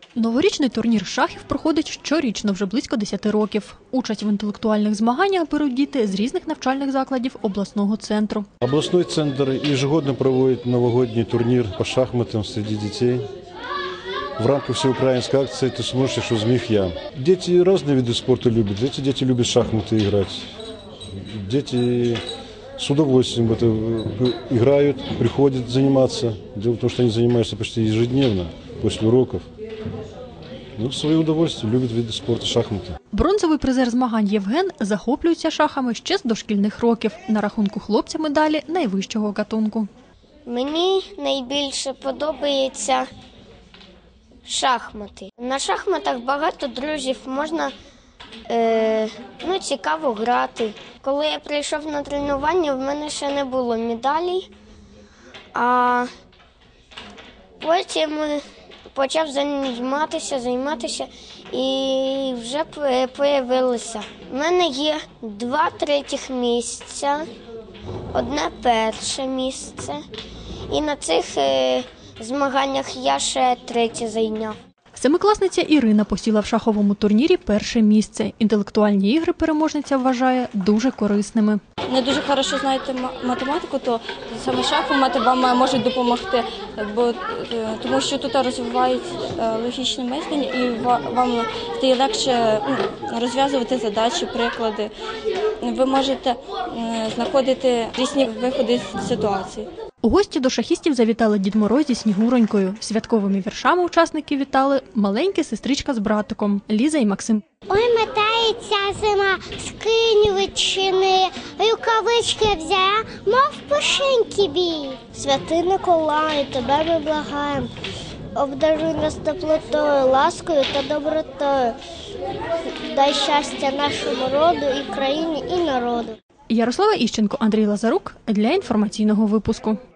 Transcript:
Новорічний турнір шахів проходить щорічно вже близько 10 років. Участь в інтелектуальних змаганнях беруть діти з різних навчальних закладів обласного центру. Областной центр ежегодно проводит новогодний турнир по шахматам среди детей. В рамках всеукраинской акции «Ты сможешь, что змех я». Дети разные виды спорта любят. Эти дети любят шахматы играть. Дети с удовольствием в это играют, приходят заниматься. Дело в том, что они занимаются почти ежедневно после уроков. В своє удовольствие любить види спорту шахмати. Бронзовий призер змагань Євген захоплюється шахами ще з дошкільних років. На рахунку хлопця медалі найвищого гатунку. Мені найбільше подобається шахмати. На шахматах багато друзів, можна цікаво грати. Коли я прийшов на тренування, в мене ще не було медалей, а потім почав займатися і вже появилося. У мене є 2 третіх місця, 1 перше місце. І на цих змаганнях я ще 3 зайняв. Семикласниця Ірина посіла в шаховому турнірі 1 місце. Інтелектуальні ігри переможниця вважає дуже корисними. Не дуже добре знаєте математику, то саме шахмати вам можуть допомогти, тому що тут розвивають логічне мислення і вам стає легше розв'язувати задачі, приклади. Ви можете знаходити різні виходи з ситуації. У гості до шахістів завітали Дід Мороз зі Снігуронькою. Святковими віршами учасники вітали маленька сестричка з братиком Ліза і Максим. Ой, метається зима, скинь ветчини, рукавички взяла, мов пушинки бій. Святий Миколаю, тебе ми благаємо, обдаруй нас теплотою, ласкою та добротою. Дай щастя нашому роду, і країні, і народу. Ярослава Іщенко, Андрій Лазарук для інформаційного випуску.